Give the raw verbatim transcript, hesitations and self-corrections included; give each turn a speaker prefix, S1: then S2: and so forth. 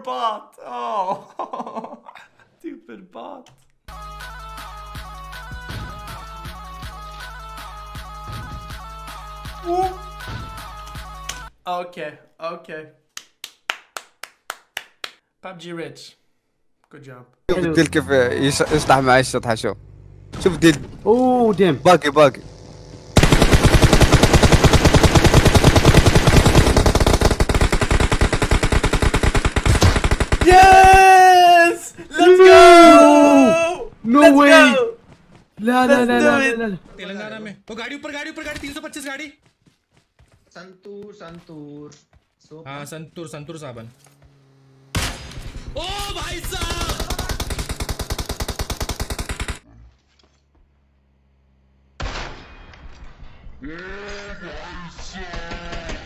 S1: bot. Oh. Stupid bot. Ooh. Okay, okay. P U B G Rich. Good job.
S2: شوف الديل كيف يصلح معي الشطحة. شوف شوف الديل.
S3: اوه ديم
S2: باقي باقي.
S1: Yes! Let's go!
S3: No
S1: Let's
S3: way!
S1: go!
S3: لا لا لا لا لا لا
S4: Telangana में वो गाड़ी ऊपर गाड़ी ऊपर गाड़ी तीन सौ पच्चीस गाड़ी
S5: संतूर संतूर
S4: हाँ संतूर संतूर साबन ओ भाई साहब
S5: ये भाई साहब